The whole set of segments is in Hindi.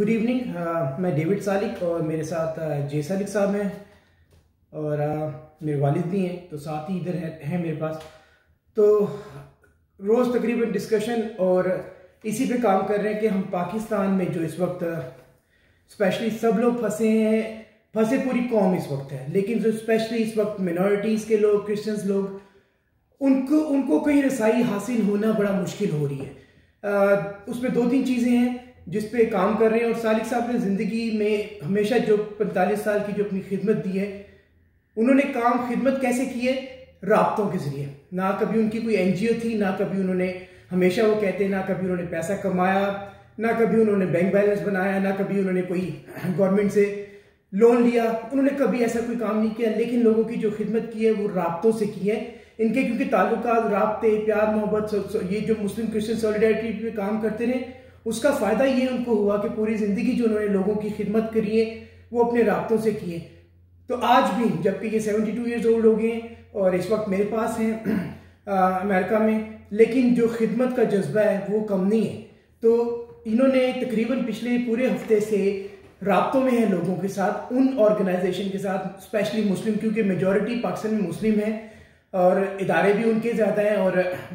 Good evening. मैं डेविड सालिक और मेरे साथ जे सालिक साहब हैं और मेरे वालिद भी हैं, तो साथ ही इधर हैं मेरे पास। तो रोज़ तकरीबन डिस्कशन और इसी पे काम कर रहे हैं कि हम पाकिस्तान में जो इस वक्त स्पेशली सब लोग फंसे पूरी कौम इस वक्त है, लेकिन जो स्पेशली इस वक्त मिनॉरिटीज़ के लोग, क्रिश्चियंस लोग, उनको कहीं रसाई हासिल होना बड़ा मुश्किल हो रही है। उसमें दो तीन चीज़ें हैं जिस पे काम कर रहे हैं। और सालिक साहब ने ज़िंदगी में हमेशा जो 45 साल की जो अपनी खिदमत दी है, उन्होंने काम खिदमत कैसे की है? राब्तों के ज़रिए। ना कभी उनकी कोई NGO थी, ना कभी उन्होंने, हमेशा वो कहते हैं, ना कभी उन्होंने पैसा कमाया, ना कभी उन्होंने बैंक बैलेंस बनाया, ना कभी उन्होंने कोई गवर्नमेंट से लोन लिया, उन्होंने कभी ऐसा कोई काम नहीं किया। लेकिन लोगों की जो खिदमत की है वो राब्तों से की है। इनके क्योंकि ताल्लुकात, राब्ते, प्यार मोहब्बत, ये जो मुस्लिम क्रिश्चियन सॉलिडारिटी पे काम करते रहे, उसका फ़ायदा ये उनको हुआ कि पूरी ज़िंदगी जो उन्होंने लोगों की खिदमत करी है वो अपने राब्तों से की है। तो आज भी, जबकि ये 72 ईयर्स ओल्ड हो गए हैं और इस वक्त मेरे पास हैं अमेरिका में, लेकिन जो खिदमत का जज्बा है वो कम नहीं है। तो इन्होंने तकरीबन पिछले पूरे हफ्ते से राब्तों में है लोगों के साथ, उन ऑर्गेनाइजेशन के साथ, स्पेशली मुस्लिम, क्योंकि मेजॉरिटी पाकिस्तान में मुस्लिम है और इदारे भी उनके ज़्यादा हैं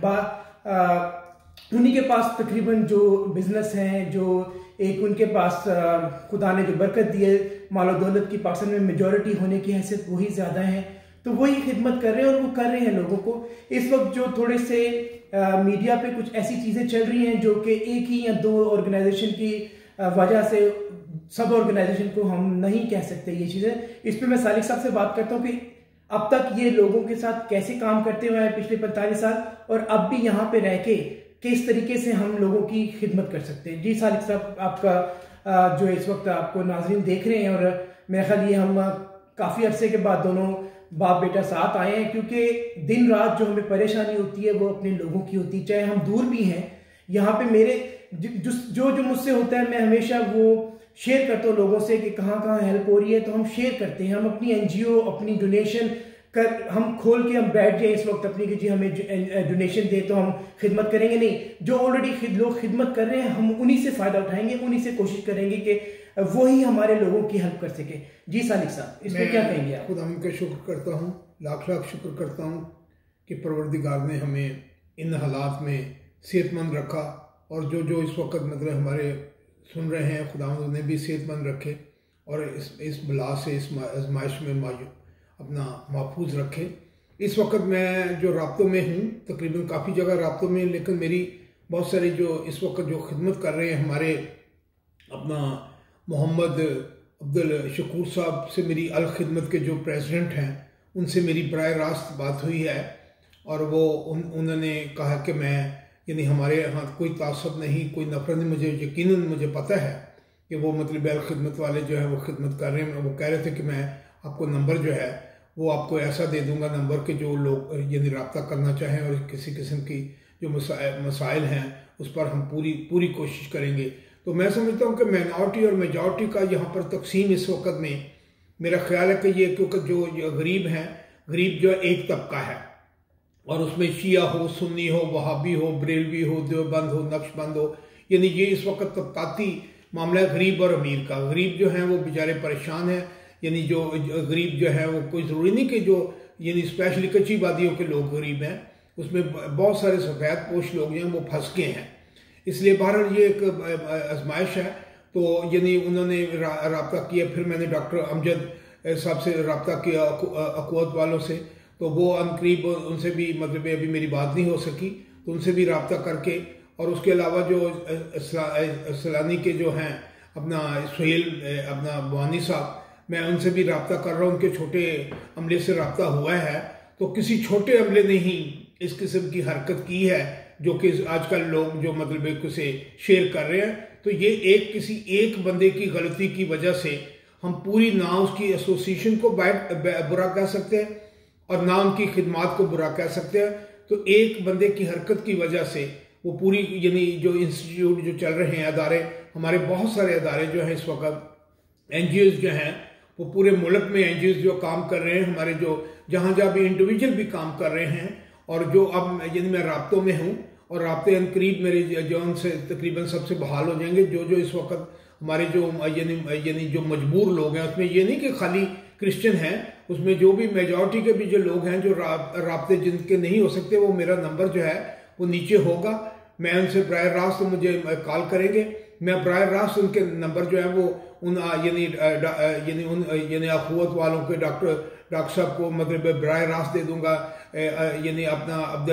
और उन्हीं के पास तकरीबन जो बिजनेस हैं, जो एक उनके पास खुदा ने जो बरकत दी है मालो दौलत की, पाकिस्तान में मेजॉरिटी होने की हैसियत वही ज़्यादा है, तो वही खिदमत कर रहे हैं और वो कर रहे हैं लोगों को। इस वक्त जो थोड़े से मीडिया पे कुछ ऐसी चीज़ें चल रही हैं जो कि एक ही या दो ऑर्गेनाइजेशन की वजह से, सब ऑर्गेनाइजेशन को हम नहीं कह सकते ये चीज़ें। इस पर मैं सालिक साहब से बात करता हूँ कि अब तक ये लोगों के साथ कैसे काम करते हुए हैं पिछले 45 साल, और अब भी यहाँ पे रह के किस तरीके से हम लोगों की खिदमत कर सकते हैं। जी सालिक साहब, आपका जो इस वक्त आपको नाजरीन देख रहे हैं, और मेरे ख्याल ये हम काफ़ी अरसे के बाद दोनों बाप बेटा साथ आए हैं, क्योंकि दिन रात जो हमें परेशानी होती है वो अपने लोगों की होती है, चाहे हम दूर भी हैं। यहाँ पे मेरे जो मुझसे होता है, मैं हमेशा वो शेयर करता हूँ लोगों से कि कहाँ कहाँ हेल्प हो रही है, तो हम शेयर करते हैं। हम अपनी NGO, अपनी डोनेशन कर, हम खोल के हम बैठ जाए इस वक्त अपनी कि जी हमें डोनेशन दे तो हम खिदमत करेंगे, नहीं। जो ऑलरेडी लोग खिदमत कर रहे हैं, हम उन्हीं से फ़ायदा उठाएंगे, उन्हीं से कोशिश करेंगे कि वही हमारे लोगों की हेल्प कर सके। जी सालिक साहब, इसमें क्या कहेंगे आप? खुदा का शुक्र करता हूँ, लाख लाख शुक्र करता हूँ कि परवरदिगार ने हमें इन हालात में सेहतमंद रखा, और जो इस वक्त मतलब हमारे सुन रहे हैं, खुदा उन्हें भी सेहतमंद रखे और इस बला से, इस आजमाइश में अपना महफूज रखे। इस वक्त मैं जो राब्तों में हूँ, तकरीबन काफ़ी जगह राब्तों में, लेकिन मेरी बहुत सारी जो इस वक्त जो खिदमत कर रहे हैं, हमारे अपना मोहम्मद अब्दुल शकूर साहब से मेरी अल खिदमत के जो प्रेसिडेंट हैं, उनसे मेरी बराह रास्त बात हुई है, और वो उन्होंने कहा कि मैं, यानी हमारे यहाँ कोई तासब नहीं, कोई नफरत नहीं, मुझे यकीनन मुझे पता है कि वो मतलब अल खिदमत वाले जो है वो खिदमत कर रहे हैं। वो कह रहे थे कि मैं आपको नंबर जो है वो आपको ऐसा दे दूंगा, नंबर के जो लोग यानी रब्ता करना चाहें और किसी किस्म की जो मसाइल हैं उस पर हम पूरी कोशिश करेंगे। तो मैं समझता हूँ कि माइनॉरिटी और मेजॉरिटी का यहाँ पर तकसीम इस वक्त में मेरा ख्याल है कि ये, क्योंकि जो गरीब हैं, गरीब जो एक तबका है, और उसमें शिया हो, सुन्नी हो, वहाबी हो, बरेलवी हो, देवबंद हो, नक्शबंद हो, यानी ये इस वक्त तबकाती मामला है गरीब और अमीर का। गरीब जो हैं वो बेचारे परेशान हैं, यानी जो गरीब जो है वो कोई ज़रूरी नहीं कि जो यानी स्पेशली कच्ची वादियों के लोग गरीब हैं, उसमें बहुत सारे सफ़ेद पोश लोग हैं वो फंस गए हैं। इसलिए बहरहाल ये एक आजमाइश है। तो यानी उन्होंने रब्ता किया, फिर मैंने डॉक्टर अमजद साहब से रब्ता किया, अक़ुवत वालों से, तो वो अनकरीब उनसे भी मतलब अभी मेरी बात नहीं हो सकी, तो उनसे भी रब्ता करके, और उसके अलावा जो सलानी के जो हैं अपना सुहेल अपना बवानी साहब, मैं उनसे भी रब्ता कर रहा हूँ, उनके छोटे अमले से रब्ता हुआ है। तो किसी छोटे अमले ने ही इस किस्म की हरकत की है जो कि आजकल लोग जो मतलब एक उसे शेयर कर रहे हैं। तो ये किसी एक बंदे की गलती की वजह से हम पूरी, ना उसकी एसोसिएशन को बुरा कह सकते हैं और ना उनकी खिदमात को बुरा कह सकते हैं। तो एक बंदे की हरकत की वजह से वो पूरी, यानी जो इंस्टीट्यूट जो चल रहे हैं, अदारे, हमारे बहुत सारे अदारे जो हैं इस वक्त, NGOs जो हैं वो पूरे मुल्क में NGOs जो काम कर रहे हैं, हमारे जो जहाँ भी इंडिविजुअल भी काम कर रहे हैं, और जो अब यानी मैं राब्तों में हूँ और राब्ते अनकरीब मेरे जो उनसे तकरीबन सबसे बहाल हो जाएंगे। जो इस वक्त हमारे जो यानी जो मजबूर लोग हैं, उसमें ये नहीं कि खाली क्रिश्चियन हैं, उसमें जो भी मेजॉरिटी के भी जो लोग हैं जो राब्ते जिनके नहीं हो सकते, वो मेरा नंबर जो है वो नीचे होगा। मैं उनसे बराह रास्त मुझे कॉल करेंगे, मैं बराह रास्त उनके नंबर जो है वो उन यानी अखुवत वालों के डॉक्टर साहब को मतलब बराह रास्त दे दूंगा। यानी अपना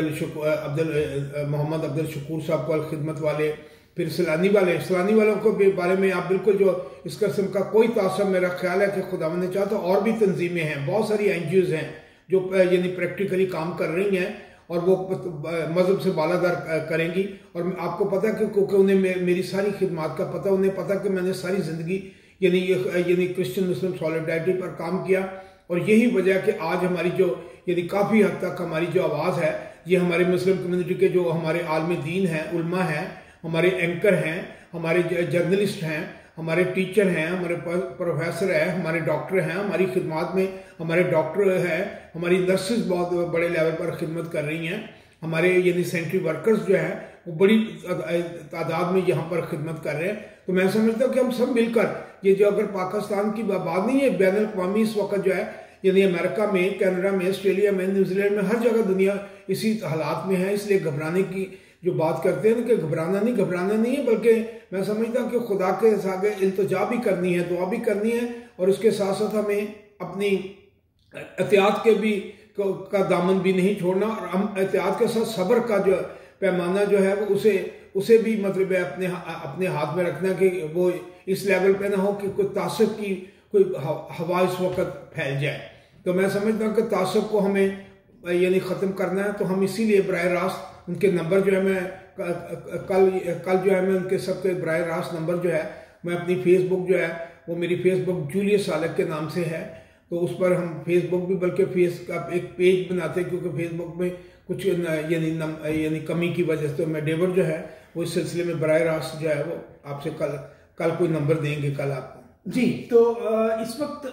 मोहम्मद अब्दुल शकूर साहब को खिदमत वाले, फिर सैलानी वालों को बारे में आप बिल्कुल जो इस किस्म का कोई तासब, मेरा ख्याल है कि खुदावंद ने चाहा तो और भी तंजीमें हैं, बहुत सारी NGOs हैं जो यानी प्रैक्टिकली काम कर रही हैं और वो मजहब से बालादार करेंगी। और आपको पता है क्योंकि उन्हें मेरी सारी खिदमत का पता, उन्हें पता कि मैंने सारी जिंदगी यानी क्रिश्चियन मुस्लिम सॉलिडारिटी पर काम किया। और यही वजह कि आज हमारी जो यानी काफ़ी हद तक हमारी जो आवाज़ है, ये हमारे मुस्लिम कम्युनिटी के जो हमारे आलम दीन हैं, उलमा हैं, हमारे एंकर हैं, हमारे जर्नलिस्ट हैं, हमारे टीचर हैं, हमारे प्रोफेसर हैं, हमारे डॉक्टर हैं, हमारी खिदमत में हमारे डॉक्टर हैं, हमारी नर्सेज बहुत बड़े लेवल पर खिदमत कर रही हैं, हमारे यानी सेंट्री वर्कर्स जो हैं वो बड़ी तादाद में यहाँ पर खिदमत कर रहे हैं। तो मैं समझता हूँ कि हम सब मिलकर ये जो अगर पाकिस्तान की बात नहीं है, बैन अल-अक़वामी इस वक्त जो है यानी अमेरिका में, कनाडा में, ऑस्ट्रेलिया में, न्यूजीलैंड में, हर जगह दुनिया इसी हालात में है। इसलिए घबराने की जो बात करते हैं ना कि घबराना नहीं है, बल्कि मैं समझता हूँ कि खुदा के आगे इल्तिजा भी करनी है, दुआ भी करनी है, और उसके साथ साथ हमें अपनी एहतियात के भी का दामन भी नहीं छोड़ना, और हम एहतियात के साथ सब्र का जो पैमाना जो है वो उसे भी मतलब अपने हाथ में रखना कि वो इस लेवल पे ना हो कि कोई तासब की कोई हवा इस वक्त फैल जाए। तो मैं समझता हूँ कि तासब को हमें यानी ख़त्म करना है। तो हम इसीलिए बराह रास्त उनके नंबर जो है मैं कल जो है मैं उनके सबके बराह रास्त नंबर जो है मैं अपनी फेसबुक जो है वो मेरी फेसबुक जूलियस सालक के नाम से है, तो उस पर हम फेसबुक भी बल्कि फेस का एक पेज बनाते हैं, क्योंकि फेसबुक में कुछ यानी कमी की वजह से। तो मैं डेविड जो है वो इस सिलसिले में बराह रास्त जो है वो आपसे कल कोई नंबर देंगे कल आपको। जी, तो इस वक्त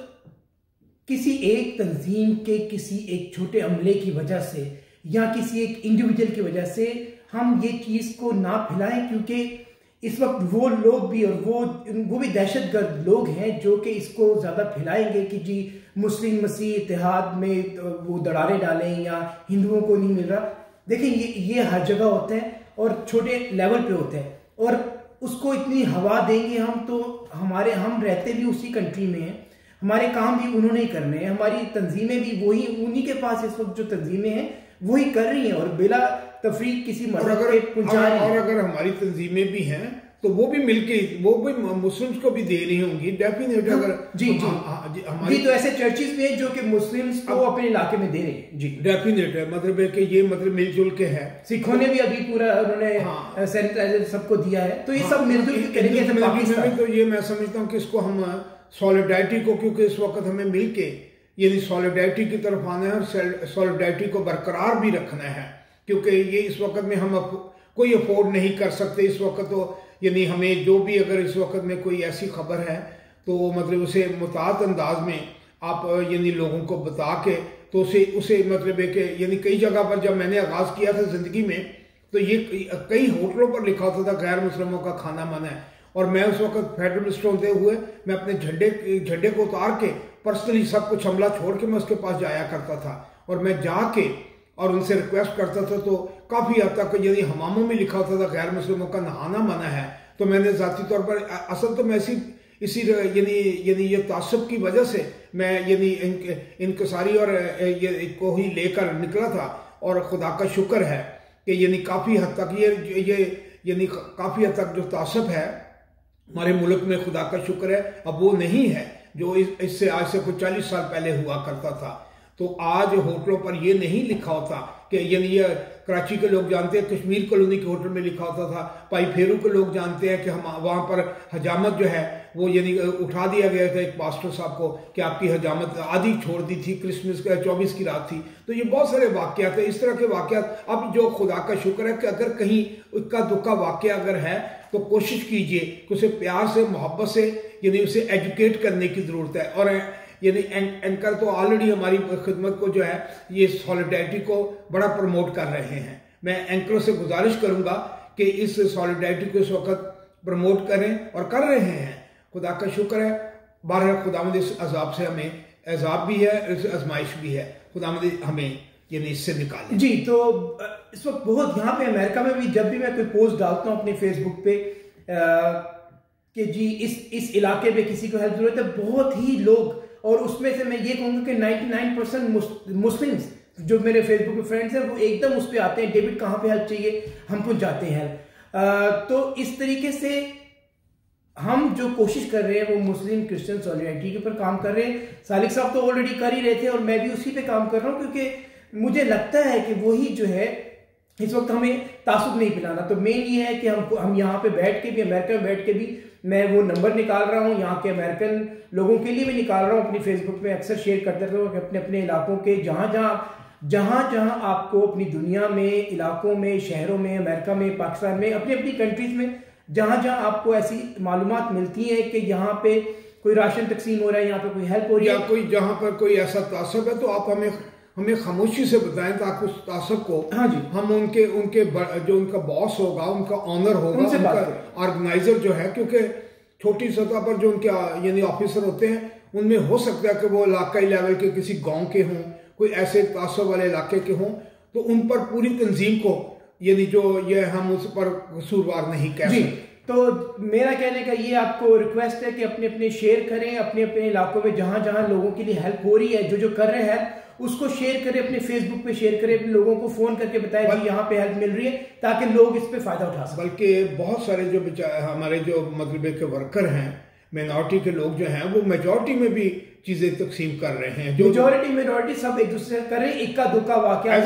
किसी एक तंजीम के किसी एक छोटे अमले की वजह से या किसी एक इंडिविजुअल की वजह से हम ये चीज़ को ना फैलाएं, क्योंकि इस वक्त वो लोग भी और वो भी दहशतगर्द लोग हैं जो कि इसको ज़्यादा फैलाएंगे कि जी मुस्लिम मसीह इत्तेहाद में वो दरारें डालें या हिंदुओं को नहीं मिल रहा। देखिए ये हर जगह होता है और छोटे लेवल पे होता है, और उसको इतनी हवा देंगे हम तो हम रहते भी उसी कंट्री में हैं, हमारे काम भी उन्होंने ही करने हैं, हमारी तंजीमें भी वही उन्हीं के पास इस वक्त जो तंजीमें हैं वही कर रही हैं और बिला तफरीक किसी मजहब के पुजारी। और अगर हमारी तंजीमें भी हैं तो वो भी मिलके वो भी मुस्लिम्स को भी दे रही होंगी डेफिनेट। अगर जी तो ऐसे चर्चेज भी हैं जो कि मुस्लिम्स को अपने इलाके में दे रहे हैं। जी डेफिनेट है, मतलब है कि ये मतलब मिलजुल के है। सिखों ने भी अभी पूरा उन्होंने सैनिटाइजर सबको दिया है, तो ये सब मिलजुल के करेंगे। तो ये मैं समझता हूँ कि इसको हम सॉलिडारिटी को, क्योंकि इस वक्त हमें मिलके यानी सॉलिडारिटी की तरफ आना है और सॉलिडारिटी को बरकरार भी रखना है, क्योंकि ये इस वक्त में हम कोई अफोर्ड नहीं कर सकते। इस वक्त तो यानी हमें जो भी अगर इस वक्त में कोई ऐसी खबर है तो मतलब उसे मुतात अंदाज में आप यानी लोगों को बता के तो उसे मतलब है कि यानी कई जगह पर जब मैंने आगाज़ किया था ज़िंदगी में तो ये कई होटलों पर लिखा होता था गैर मुस्लिमों का खाना मना है, और मैं उस वक्त फेडरल मिनिस्टर होते हुए मैं अपने झंडे को उतार के पर्सनली सब कुछ हमला छोड़ के मैं उसके पास जाया करता था, और मैं जाके और उनसे रिक्वेस्ट करता था। तो काफ़ी हद तक यदि हमामों में लिखा होता था गैर मुस्लिमों का नहाना मना है, तो मैंने ज़ाती तौर पर असल तो मैं इसी यानी ये तासुब की वजह से मैं यानी इनकसारी और को ही लेकर निकला था, और खुदा का शुक्र है कि यानी काफ़ी हद तक ये यानी काफ़ी हद तक जो तासुब है हमारे मुल्क में, खुदा का शुक्र है अब वो नहीं है जो इससे आज से कुछ 40 साल पहले हुआ करता था। तो आज होटलों पर ये नहीं लिखा होता कि यानी ये कराची के लोग जानते हैं, कश्मीर कॉलोनी के होटल में लिखा होता था, पाई फेरू के लोग जानते हैं कि हम वहाँ पर हजामत जो है वो यानी उठा दिया गया था एक पास्टर साहब को कि आपकी हजामत आधी छोड़ दी थी, क्रिसमस का 24 की रात थी। तो ये बहुत सारे वाक़यात हैं, इस तरह के वाक़यात। अब जो खुदा का शुक्र है कि अगर कहीं इक्का दुक्का वाक़या अगर है तो कोशिश कीजिए कि उसे प्यार से मोहब्बत से यानी उसे एजुकेट करने की ज़रूरत है। और यानी एंकर तो ऑलरेडी हमारी खिदमत को जो है ये सॉलिडारिटी को बड़ा प्रमोट कर रहे हैं। मैं एंकरों से गुजारिश करूंगा कि इस सॉलिडारिटी को इस वक्त प्रमोट करें और कर रहे हैं। खुदा का शुक्र है, बहरहाल खुदावंद इस अजाब से हमें, अजाब भी है, इस आजमाइश भी है, खुदावंद हमें यानी इससे निकाले। जी, तो इस वक्त बहुत यहाँ पे अमेरिका में भी जब भी मैं कोई पोस्ट डालता हूँ अपने फेसबुक पे कि जी इस इलाके में किसी को हेल्प जरूरत है, बहुत ही लोग, और उसमें से मैं ये कहूँगा कि 99% मुस्लिम्स जो मेरे फेसबुक पे फ्रेंड्स हैं वो एकदम उस पर आते हैं, डेविड कहाँ पे हेल्प चाहिए, हम पहुँचाते हैं। तो इस तरीके से हम जो कोशिश कर रहे हैं वो मुस्लिम क्रिश्चियन सॉलिडारिटी के ऊपर काम कर रहे हैं। सालिक साहब तो ऑलरेडी कर ही रहे थे और मैं भी उसी पे काम कर रहा हूँ, क्योंकि मुझे लगता है कि वही जो है इस वक्त हमें तासुब नहीं पिलाना। तो मेन ये है कि हम यहाँ पे बैठ के भी, अमेरिका में बैठ के भी मैं वो नंबर निकाल रहा हूँ, यहाँ के अमेरिकन लोगों के लिए भी निकाल रहा हूँ, अपनी फेसबुक पे अक्सर शेयर करते रहता हूँ अपने अपने इलाकों के, जहाँ आपको अपनी दुनिया में, इलाकों में, शहरों में, अमेरिका में, पाकिस्तान में, अपनी अपनी कंट्रीज में जहाँ आपको ऐसी मालूमात मिलती है कि यहाँ पे कोई राशन तकसीम हो रहा है, यहाँ पे कोई हेल्प हो रही है, या कोई जहाँ पर कोई ऐसा तासब है, तो आप हमें खामोशी से बताएं ताकि उस तासब को, हाँ जी, हम उनके जो उनका बॉस होगा, उनका ऑनर होगा, उनका ऑर्गेनाइजर जो है, क्योंकि छोटी सतह पर जो उनके यानी ऑफिसर होते हैं उनमें हो सकता है कि वो इलाकाई लेवल के किसी गांव के हों, कोई ऐसे तासब वाले इलाके के हों, तो उन पर पूरी तंजीम को यानी जो ये हम उस पर कसूरवार नहीं कह सकते। तो मेरा कहने का ये आपको रिक्वेस्ट है कि अपने अपने शेयर करें, अपने अपने इलाकों में जहां जहां लोगों के लिए हेल्प हो रही है, जो कर रहे हैं उसको शेयर करें, अपने फेसबुक पे शेयर करें, अपने लोगों को फोन करके बताएं कि यहाँ पे हेल्प मिल रही है, ताकि लोग इस पे फायदा उठा सकें। बल्कि बहुत सारे जो हमारे जो मतलब के वर्कर हैं, माइनॉरिटी के लोग जो हैं, वो मेजॉरिटी में भी चीजें तकसीम कर रहे हैं, जो मेजॉरिटी मिनॉरिटी सब एक दूसरे से कर रहे हैं। इक्का दुक्का वाकयात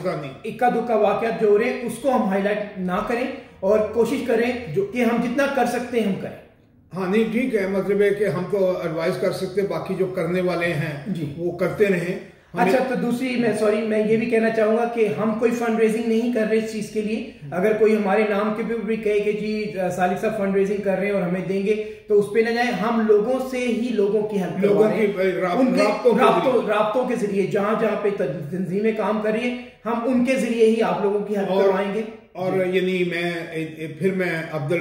जो हो रहे हैं उसको हम हाईलाइट ना करें और कोशिश करें कि हम जितना कर सकते हैं हम करें। हाँ नहीं ठीक है, मतलब है कि हम तो एडवाइस कर सकते, बाकी जो करने वाले हैं जी वो करते रहें। अच्छा, तो दूसरी मैं ये भी कहना चाहूंगा कि हम कोई फंड रेजिंग नहीं कर रहे इस चीज के लिए। अगर कोई हमारे नाम के भी कहे कि जी सालिक साहब फंड रेजिंग कर रहे हैं और हमें देंगे, तो उस पे न जाए। हम लोगों से ही लोगों की हेल्प करवा रहे हैं, उनके राब्तों के जरिए, जहां पे तंजीमें काम कर रही है, हम उनके जरिए ही आप लोगों की हेल्प करवाएंगे। और यानी मैं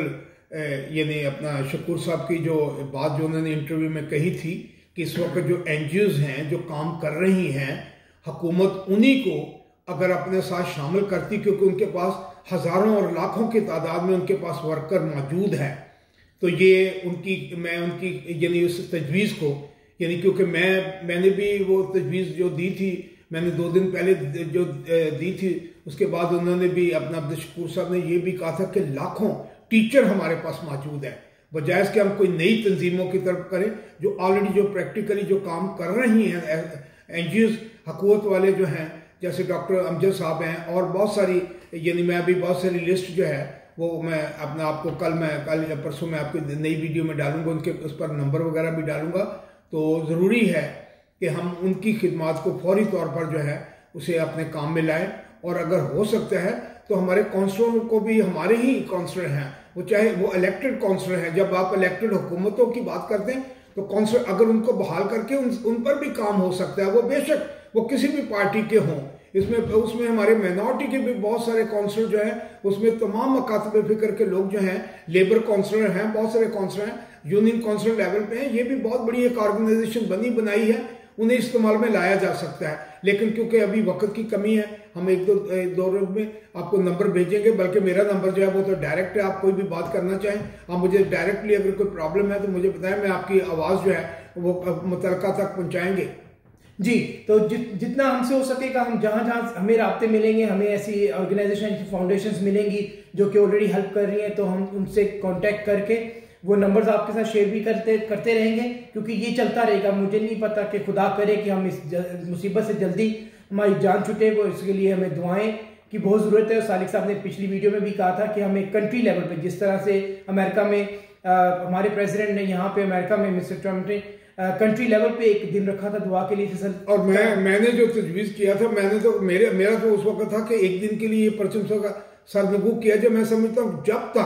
अब्दुल यानी अपना शकूर साहब की जो बात जो उन्होंने इंटरव्यू में कही थी कि इस वक्त जो एनजीओज हैं जो काम कर रही हैं, हुकूमत उन्हीं को अगर अपने साथ शामिल करती, क्योंकि उनके पास हजारों और लाखों की तादाद में उनके पास वर्कर मौजूद हैं, तो ये मैं उनकी यानी उस तजवीज़ को यानी क्योंकि मैंने भी वो तजवीज़ जो दी थी, मैंने 2 दिन पहले जो दी थी, उसके बाद उन्होंने भी अपना अब्दुल शकूर साहब ने ये भी कहा था कि लाखों टीचर हमारे पास मौजूद है, बजाय इसके हम कोई नई तंजीमों की तरफ करें जो ऑलरेडी जो प्रैक्टिकली जो काम कर रही हैं एनजीओज हुकूमत वाले जो हैं, जैसे डॉक्टर अमजद साहब हैं और बहुत सारी यानी मैं अभी बहुत सारी लिस्ट जो है वो मैं अपना आपको कल या परसों में आपकी नई वीडियो में डालूंगा, उनके उस पर नंबर वगैरह भी डालूंगा। तो ज़रूरी है कि हम उनकी खिदमात को फौरी तौर पर जो है उसे अपने काम में लाएं, और अगर हो सकता है तो हमारे काउंसलर को भी, हमारे ही काउंसलर हैं वो, चाहे वो इलेक्टेड काउंसलर हैं, जब आप इलेक्टेड हुकूमतों की बात करते हैं तो काउंसलर अगर उनको बहाल करके उन पर भी काम हो सकता है, वो बेशक वो किसी भी पार्टी के हों। उसमें हमारे माइनॉरिटी के भी बहुत सारे काउंसलर जो हैं, उसमें तमाम मकातब फिक्र के लोग जो हैं, लेबर काउंसलर हैं, बहुत सारे काउंसलर हैं, यूनियन काउंसलर लेवल पे हैं, ये भी बहुत बड़ी एक ऑर्गेनाइजेशन बनाई है, उन्हें इस्तेमाल में लाया जा सकता है। लेकिन क्योंकि अभी वक्त की कमी है, हम एक दो रोज में आपको नंबर भेजेंगे, बल्कि मेरा नंबर जो है वो तो डायरेक्ट है, आप कोई भी बात करना चाहें आप मुझे डायरेक्टली अगर कोई प्रॉब्लम है तो मुझे बताएं, मैं आपकी आवाज़ जो है वो मुतलका तक पहुंचाएंगे। जी, तो जितना हमसे हो सकेगा, हम जहां हमें राब्ते मिलेंगे, हमें ऐसी ऑर्गेनाइजेशन, फाउंडेशंस मिलेंगी जो कि ऑलरेडी हेल्प कर रही हैं, तो हम उनसे कांटेक्ट करके वो नंबर्स आपके साथ शेयर भी करते रहेंगे, क्योंकि ये चलता रहेगा। मुझे नहीं पता कि खुदा करे कि हम इस मुसीबत से जल्दी हमारी जान छूटे, वो इसके लिए हमें दुआएं की बहुत ज़रूरत है। सालिक साहब ने पिछली वीडियो में भी कहा था कि हमें कंट्री लेवल पे, जिस तरह से अमेरिका में हमारे प्रेसिडेंट ने, यहाँ पे अमेरिका में मिस्टर ट्रम्प ने कंट्री लेवल पे एक दिन रखा था दुआ के लिए। और मैंने जो तजवीज़ किया था, मेरा तो उस वक्त था कि एक दिन के लिए परचम का सरनगू किया, जो मैं समझता हूँ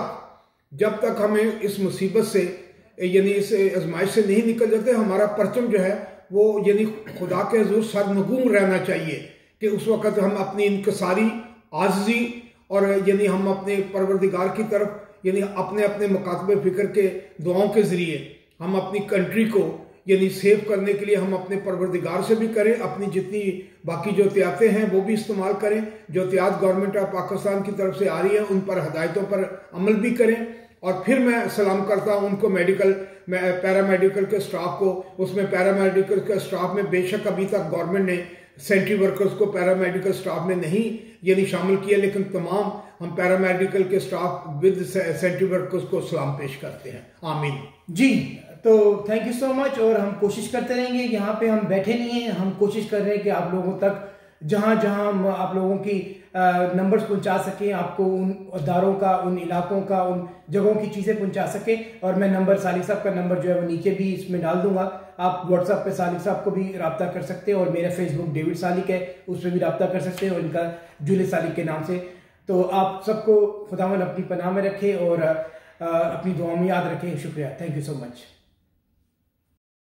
जब तक हमें इस मुसीबत से यानी इस आजमाइश से नहीं निकल जाते, हमारा परचम जो है वो यानी खुदा के हुजूर सरनगू रहना चाहिए, कि उस वक्त हम अपनी इनकसारी, आज़ी और यानी हम अपने परवरदिगार की तरफ यानी अपने मकातबे फिक्र के दुआओं के जरिए हम अपनी कंट्री को यानी सेव करने के लिए हम अपने परवरदिगार से भी करें, अपनी जितनी बाकी जो एहतियातें हैं वो भी इस्तेमाल करें, जो एहतियात गवर्नमेंट ऑफ पाकिस्तान की तरफ से आ रही है उन पर हदायतों पर अमल भी करें। और फिर मैं सलाम करता हूं उनको पैरामेडिकल के स्टाफ को। उसमें पैरामेडिकल के स्टाफ में बेशक अभी तक गवर्नमेंट ने सेंट्री वर्कर्स को पैरामेडिकल स्टाफ में नहीं यानी शामिल किया, लेकिन तमाम हम पैरामेडिकल के स्टाफ विद सेंट्री वर्कर्स को सलाम पेश करते हैं। आमीन जी। तो थैंक यू सो मच। और हम कोशिश करते रहेंगे, यहाँ पे हम बैठे नहीं हैं, हम कोशिश कर रहे हैं कि आप लोगों तक जहाँ जहाँ हम आप लोगों की नंबर्स पहुंचा सकें, आपको उन अदारों का, उन इलाकों का, उन जगहों की चीज़ें पहुंचा सकें। और मैं नंबर सालिक साहब का नंबर जो है वो नीचे भी इसमें डाल दूंगा। आप व्हाट्सएप पे सालिक साहब को भी रब्ता कर सकते हैं और मेरा फेसबुक डेविड सालिक है, उस पर भी रब्ता कर सकते हैं और इनका जुले सालिक के नाम से। तो आप सबको खुदावंद अपनी पनाह में रखे और अपनी दुआ में याद रखें। शुक्रिया, थैंक यू सो मच।